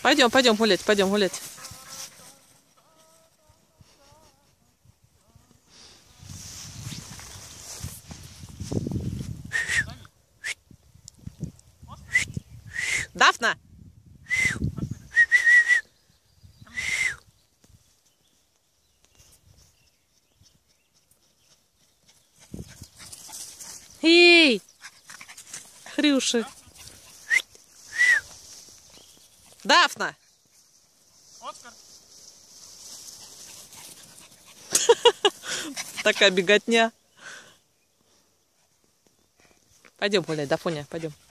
Пойдем, пойдем гулять, пойдем гулять. Дафна! Эй! Хрюши! Дафна! Такая беготня. Пойдем гулять, Дафуня, пойдем.